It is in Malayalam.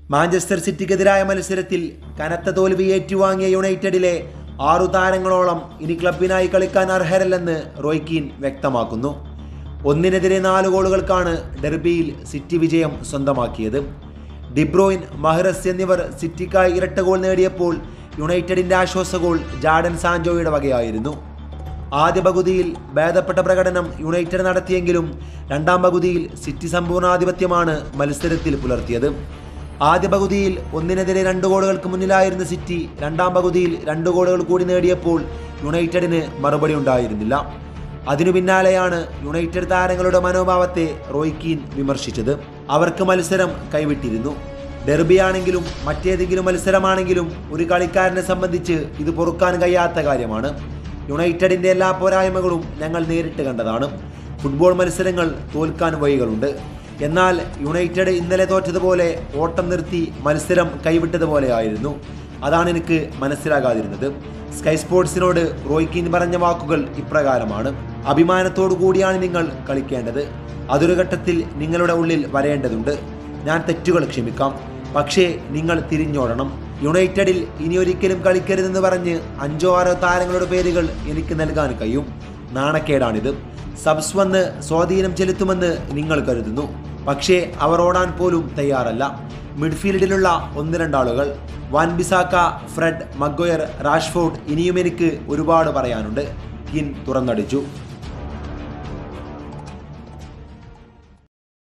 മാഞ്ചസ്റ്റർ സിറ്റിക്കെതിരായ മത്സരത്തിൽ കനത്ത തോൽവി ഏറ്റുവാങ്ങിയ യുണൈറ്റഡിലെ 6 താരങ്ങളോളം ഇനി ക്ലബിനായി കളിക്കാൻ അർഹരല്ലെന്ന് റോയ് കീൻ വ്യക്തമാക്കുന്നു. 1-4 ഗോളുകൾക്കാണ് ഡെർബിയിൽ സിറ്റി വിജയം സ്വന്തമാക്കിയത്. ഡിബ്രോയിൻ, മഹ്റസ് എന്നിവർ സിറ്റിക്കായി ഇരട്ട ഗോൾ നേടിയപ്പോൾ യുണൈറ്റഡിന്റെ ആശ്വാസ ഗോൾ ജാഡൻ സാൻജോയുടെ വകയായിരുന്നു. ആദ്യ പകുതിയിൽ ഭേദപ്പെട്ട പ്രകടനം യുണൈറ്റഡ് നടത്തിയെങ്കിലും രണ്ടാം പകുതിയിൽ സിറ്റി സമ്പൂർണ്ണാധിപത്യമാണ് മത്സരത്തിൽ പുലർത്തിയത്. ആദ്യ പകുതിയിൽ 1-2 ഗോളുകൾക്ക് മുന്നിലായിരുന്ന സിറ്റി രണ്ടാം പകുതിയിൽ 2 ഗോളുകൾ കൂടി നേടിയപ്പോൾ യുണൈറ്റഡിന് മറുപടി ഉണ്ടായിരുന്നില്ല. അതിനു പിന്നാലെയാണ് യുണൈറ്റഡ് താരങ്ങളുടെ മനോഭാവത്തെ റോയ് കീൻ വിമർശിച്ചത്. അവർക്ക് മത്സരം കൈവിട്ടിരുന്നു. ഡെർബിയാണെങ്കിലും മറ്റേതെങ്കിലും മത്സരമാണെങ്കിലും ഒരു കളിക്കാരനെ സംബന്ധിച്ച് ഇത് പൊറുക്കാൻ കഴിയാത്ത കാര്യമാണ്. യുണൈറ്റഡിന്റെ എല്ലാ പോരായ്മകളും ഞങ്ങൾ നേരിട്ട് കണ്ടതാണ്. ഫുട്ബോൾ മത്സരങ്ങൾ തോൽക്കാൻ വഴികളുണ്ട്. എന്നാൽ യുണൈറ്റഡ് ഇന്നലെ തോറ്റതുപോലെ ഓട്ടം നിർത്തി മത്സരം കൈവിട്ടതുപോലെയായിരുന്നു. അതാണ് എനിക്ക് മനസ്സിലാകാതിരുന്നത്. സ്കൈ സ്പോർട്സിനോട് റോയ് കീൻ പറഞ്ഞ വാക്കുകൾ ഇപ്രകാരമാണ്: അഭിമാനത്തോടു കൂടിയാണ് നിങ്ങൾ കളിക്കേണ്ടത്. അതൊരു ഘട്ടത്തിൽ നിങ്ങളുടെ ഉള്ളിൽ വരേണ്ടതുണ്ട്. ഞാൻ തെറ്റുകൾ ക്ഷമിക്കാം, പക്ഷേ നിങ്ങൾ തിരിഞ്ഞോടണം. യുണൈറ്റഡിൽ ഇനി ഒരിക്കലും കളിക്കരുതെന്ന് പറഞ്ഞ് 5-6 താരങ്ങളുടെ പേരുകൾ എനിക്ക് നൽകാൻ കഴിയും. നാണക്കേടാണിത്. സബ്സ് വന്ന് സ്വാധീനം ചെലുത്തുമെന്ന് നിങ്ങൾ കരുതുന്നു, പക്ഷേ അവർ ഓടാൻ പോലും തയ്യാറല്ല. മിഡ്ഫീൽഡിലുള്ള 1-2 ആളുകൾ, Wan Bissaka, Fred, Maguire, Rashford, ഇനിയും എനിക്ക് ഒരുപാട് പറയാനുണ്ട്. കീൻ തുറന്നടിച്ചു.